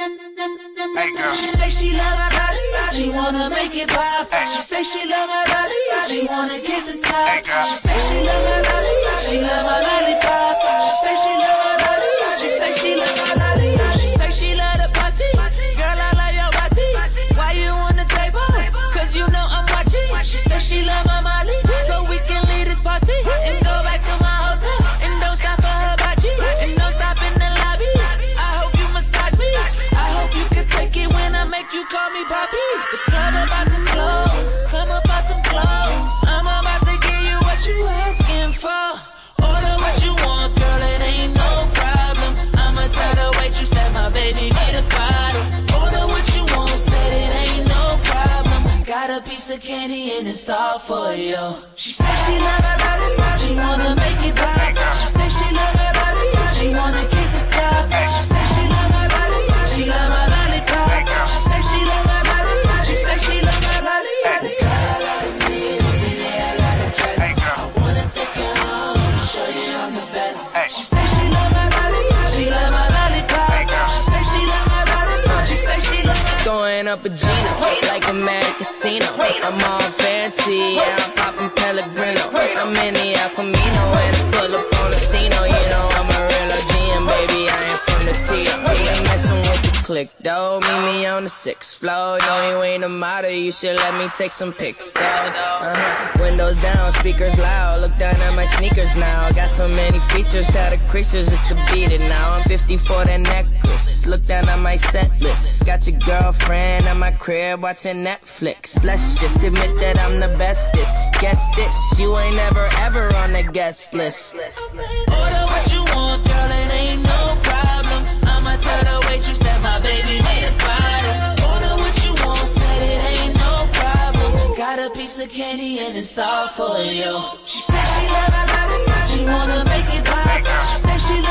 Hey girl. She say she love my lolly, she wanna make it pop. She say she love my lolly, she wanna kiss the top. Hey girl. She say she love my lolly, she love my lollipop. She say she love my lolly, she say she love my lolly. She say she love the party, girl I love your body. Why you on the table? Cause you know I'm watching. She say she love my Molly, so we can leave this party and go back to my hotel. And don't stop for her body, and don't stop in the lobby. I hope you massage me, I hope you can take it when I make you call me Poppy. The club about to close, come up out them clothes. I'm about to give you what you asking for. Order what you want, girl, it ain't no problem. I'ma tell the waitress that my baby need a bottle. Order what you want, said it ain't no problem. Got a piece of candy and it's all for you. She say she love her lollipop, she wanna make it pop. She say she love her lollipop, she wanna kiss the top. She say she love her lollipop, she love her lollipop. She say she love her lollipop, she say she love her lollipop. Got a lot of meals and yeah, a lot of dress. I wanna take you home and show you I'm the best. She say she love her lollipop, she love her lollipop. She say she love her lollipop, she say she love her. Throwing up a Gino, like I'm at a casino. I'm all fancy, yeah, I'm popping Pellegrino. I'm in the El Camino and I pull up on the scene. You know I'm a real OG and baby, I ain't from the T. You ain't messing with the click, though. Meet me on the 6th floor. No, you ain't a model, you should let me take some pics, though. Windows down, speakers loud. Look down at my sneakers now. Got so many features, tell the creatures just to beat it now. I'm 50 for that necklace. Look down at my set list. Got your girlfriend at my crib watching Netflix. Let's just admit that I'm the bestest. Guess this, you ain't never ever on the guest list. Order what you want, girl, it ain't no problem. I'ma tell the waitress that my baby need a bottle. Order what you want, said it ain't no problem. Got a piece of candy and it's all for you. She say she love her lollipop, she wanna make it pop. She say she love